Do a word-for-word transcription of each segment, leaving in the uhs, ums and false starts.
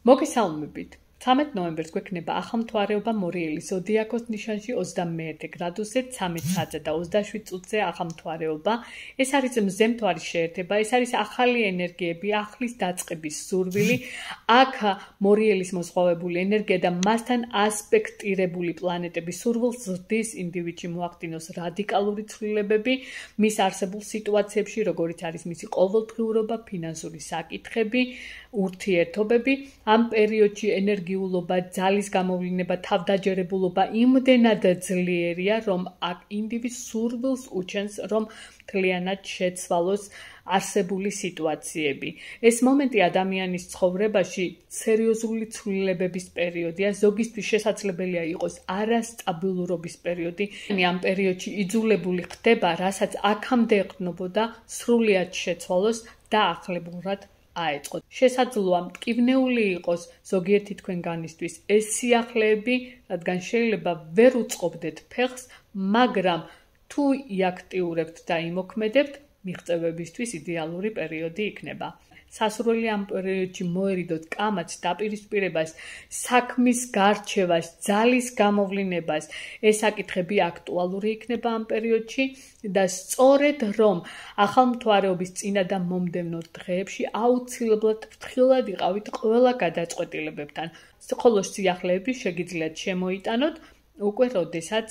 მოგესალმებით. ცამეტ ნოემბერს გვექნება ახალმთვარეობა მორიელის ზოდიაქოს ნიშანში ოცდამეერთე გრადუსზე ცამეტ საათზე და ოცდაშვიდ წუთზე ახალმთვარეობა. ეს არის მზემთვარის შეერთება, ეს არის ახალი ენერგიები, ახლის დაწყების სურვილი. აქ მორიელის მოსხოვებული ენერგია და მასთან ასპექტირებული პლანეტების სურვილს ზრდის ინდივიდში მოახდინოს რადიკალური ცვლილებები მის არსებულ სიტუაციებში, როგორიც არის მისი ყოველდღიურობა, ფინანსური საკითხები, ურთიერთობები. ამ პერიოდში ენერგიულობა, ძალის გამოვლინება, თავდაჯერებულობა იმდენად ძლიერია, რომ აქ ინდივიდს სურვილს უჩენს, რომ მთლიანად შეცვალოს არსებული სიტუაციები. ეს მომენტი ადამიანის ცხოვრებაში სერიოზული ცვლილებების პერიოდია, ზოგისთვის შესაძლებელია იყოს არასტაბილურობის პერიოდი. ამ პერიოდში იძულებული ხდება, რასაც აქამდე ეყრდნობოდა, სრულად შეცვალოს და ახლებურად აეწყოთ. შესაძლოა მტკივნეული იყოს ზოგიერთი თქვენგანისთვის ეს სიახლეები, რადგან შეიძლება ვერ უწყობდეთ ფეხს, მაგრამ თუ იაქტიურებთ და იმოქმედებთ, მიღწევებისთვის იდეალური პერიოდი იქნება. სასურველი ამ პერიოდში მოერიდოთ კამათს, დაპირისპირებას, საქმის გარჩევას, ძალის გამოვლინებას. ეს საკითხები აქტუალური იქნება ამ პერიოდში და სწორედ რომ ახალმთვარეობის წინა და მომდევნო დღეებში აუცილებლად ფრთხილად იყავით ყველა გადაწყვეტილებებთან. ხოლო სიახლეები შეგიძლიათ შემოიტანოთ უკვე როდესაც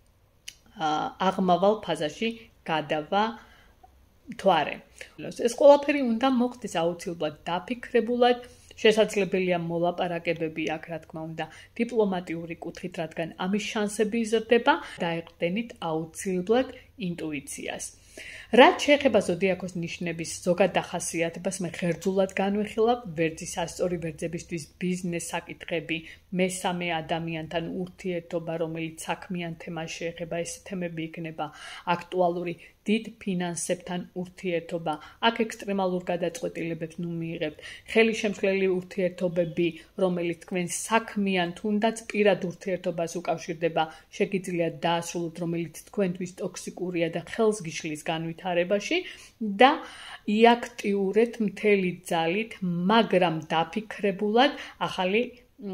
აღმავალ ფაზაში გადავა მთვარე. ეს ყველაფერი უნდა მოხდეს აუცილებლად დაფიქრებულად, შესაძლებელია მოლაპარაკებები აქ, რა თქმა უნდა, დიპლომატიური კუთხით, რადგან ამის შანსები იზრდება, დაეყრდენით აუცილებლად ინტუიციას. რაც შეეხება ზოდიაქოს ნიშნების ზოგად დახასიათებას, მე ხერძულად განვიხილავ ვერძის ასწორი ვერძებისთვის ბიზნეს საკითხები, მესამე ადამიანთან ურთიერთობა, რომელიც საქმიან თემას შეეხება, ეს თემები იქნება აქტუალური. დიდ ფინანსებთან ურთიერთობა, აქ ექსტრემალურ გადაწყვეტილებებს ნუ მიიღებთ. ხელისშემშლელი ურთიერთობები, რომელიც თქვენ საქმიან თუნდაც პირად ურთიერთობას უკავშირდება, შეგიძლიათ დაასრულოთ, რომელიც თქვენთვის ტოქსიკურია და ხელს გიშლის განვითარებაში და იაქტიურეთ მთელი ძალით, მაგრამ დაფიქრებულად ახალი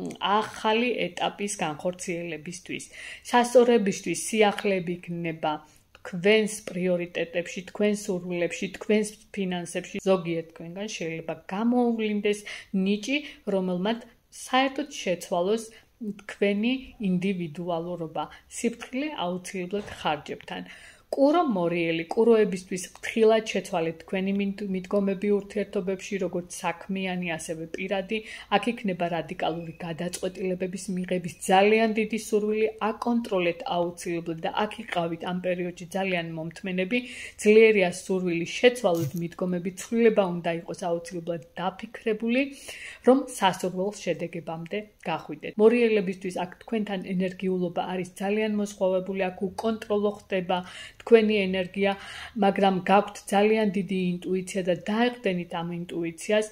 ახალი ეტაპის განხორციელებისთვის. სასწორებისთვის სიახლეები იქნება თქვენს პრიორიტეტებში, თქვენს სურვილებში, თქვენს ფინანსებში. ზოგიერთ თქვენგან შეიძლება გამოუვლინდეს ნიჭი, რომელმაც საერთოდ შეცვალოს თქვენი ინდივიდუალურობა, სიფრთხილე აუცილებლად ხარჯებთან. კურო მორიელი, კუროებისთვის ფრთხილად შეცვალეთ თქვენი მიდგომები ურთიერთობებში, როგორც საქმიანი, ასევე პირადი. აქ იქნება რადიკალური გადაწყვეტილებების მიღების ძალიან დიდი სურვილი, აკონტროლეთ აუცილებლად და აქ იყავით ამ პერიოდში ძალიან მომთმენები. ძლიერია სურვილი შეცვალოთ მიდგომები, ცვლილება უნდა იყოს აუცილებლად დაფიქრებული, რომ სასურველს შედეგებამდე გახვიდეთ. მორიელებისთვის აქ თქვენთან ენერგიულობა არის ძალიან მოსხოვებული, აქ უკონტროლო ხდება თქვენი ენერგია, მაგრამ გაქვთ ძალიან დიდი ინტუიცია და დაეყრდენით ამ ინტუიციას.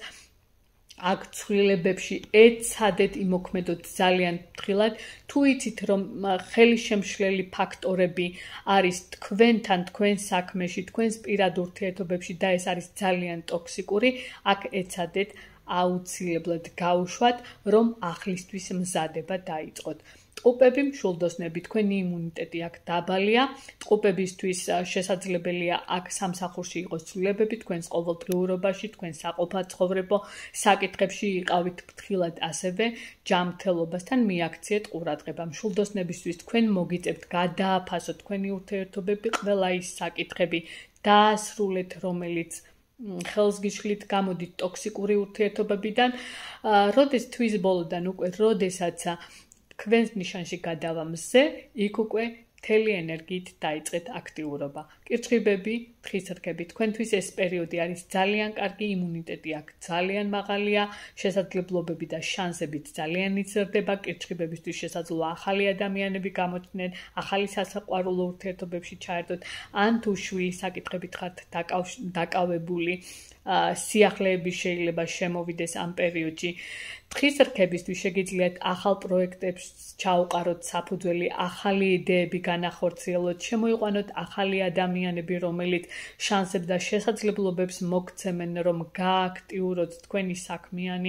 აქ ცვლილებებში ეცადეთ იმოქმედოთ ძალიან ფრთხილად. თუ იცით, რომ ხელისშემშლელი ფაქტორები არის თქვენთან, თქვენ საქმეში, თქვენს პირად ურთიერთობებში და ეს არის ძალიან ტოქსიკური, აქ ეცადეთ აუცილებლად გაუშვათ, რომ აღლისთვის მზადება დაიწყოთ. ტყუპები, მშვილდოსნები, თქვენი იმუნიტეტი აქ დაბალია. ტყუპებისთვის შესაძლებელია აქ სამსახურში იყოს ცვლილებები, თქვენს ყოველდღიურობაში, თქვენს საყოფაცხოვრებო საკითხებში იყავით ფრთხილად, ასევე ჯანმრთელობასთან მიაქციეთ ყურადღება. მშვილდოსნებისთვის თქვენ მოგიწევთ გადააფასოთ თქვენი ურთიერთობები, ყველა ის საკითხები დაასრულეთ, რომელიც ხელს გიშლით, გამოდით ტოქსიკური ურთიერთობებიდან. როდეს თვის ბოლოდან უკვე, როდესაც თქვენს ნიშანში გადავა მზე, იქ უკვე მთელი ენერგიით დაიწყეთ აქტიურობა. კირჩხიბები, თხის რქები, თქვენთვის ეს პერიოდი არის ძალიან კარგი, იმუნიტეტი აქ ძალიან მაღალია, შესაძლებლობები და შანსებით ძალიან იზრდება. კირჩხიბებისთვის შესაძლოა ახალი ადამიანები გამოჩნდნენ, ახალი სასაყვარულო ურთიერთობებში ჩაერთოთ, ან თუ შვილის საკითხებით ხართ დაკავებული, სიახლეები შეიძლება შემოვიდეს ამ პერიოდში. თხის რქებისთვის შეგიძლიათ ახალ პროექტებს ჩაუყაროთ საფუძველი, ახალი იდეები განახორციელოთ, შემოიყვანოთ ახალი ადამიანები, რომელიც შანსებს და შესაძლებლობებს მოგცემენ, რომ გააქტიუროთ თქვენი საქმიანი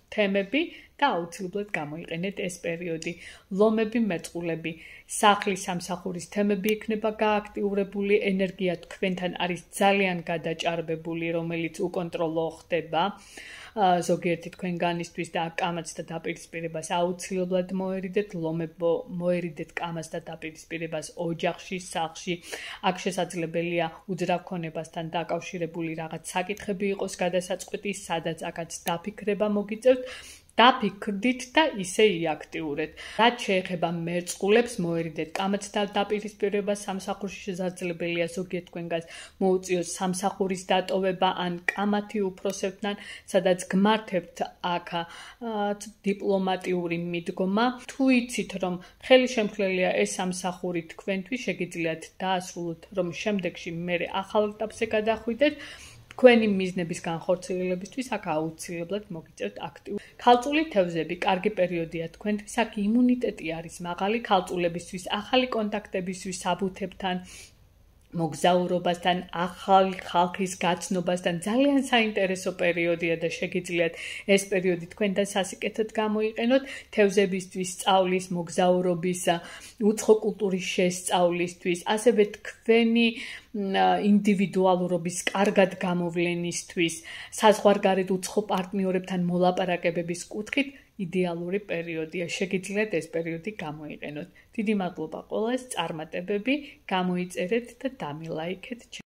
თემები და აუცილებლად გამოიყენეთ ეს პერიოდი. ლომები, მეწყულები, სახლის სამსახურის თემები იქნება გააქტიურებული, ენერგია თქვენთან არის ძალიან გადაჭარბებული, რომელიც უკონტროლო ხდება. ზოგიერთი თქვენგანისთვის და კამაც და დაპირისპირებას აუცილებლად მოერიდეთ, ლომებო მოერიდეთ კამას და დაპირისპირებას ოჯახში, სახლში. აქ შესაძლებელია უძრავ ქონებასთან დაკავშირებული რაღაც საკითხები იყოს გადასაწყვეტი, სადაც აქაც დაფიქრება მოგიწევთ. დაფიქრდით და ისე იაქტიურეთ. რაც შეეხება მერწყულებს, მოერიდეთ კამაც და დაპირისპირებას სამსახურში შესაძლებელია ზოგიერთ თქვენგანს მოუწიოს სამსახურის დატოვება ან კამათი უფროსებთან, სადაც გმართებთ აქ დიპლომატიური მიდგომა. თუ იცით, რომ ხელი შემქლელია ეს სამსახური თქვენთვის, შეგიძლიათ დაასრულოთ, რომ შემდეგში მერე ახალ ეტაპზე გადახვიდეთ. თქვენი მიზნების განხორციელებისთვის აქ აუცილებლად მოგიწევთ აქტიური. ქალწული თევზები, კარგი პერიოდია თქვენთვის, აქ იმუნიტეტი არის მაღალი ქალწულებისთვის, ახალი კონტაქტებისთვის საბუთებთან, მოგზაურობასთან, ახალი ხალხის გაცნობასთან ძალიან საინტერესო პერიოდია და შეგიძლიათ ეს პერიოდი თქვენთან სასიკეთოდ გამოიყენოთ თევზებისთვის, სწავლის, მოგზაურობის, უცხო კულტურის შესწავლისთვის, ასევე თქვენი ინდივიდუალურობის კარგად გამოვლენისთვის, საზღვარგარეთ უცხო პარტნიორებთან მოლაპარაკებების კუთხით იდეალური პერიოდია. შეგიძლიათ ეს პერიოდი გამოიყენოთ. დიდი მადლობა ყველას, წარმატებები, გამოიწერეთ და დამილაიქეთ.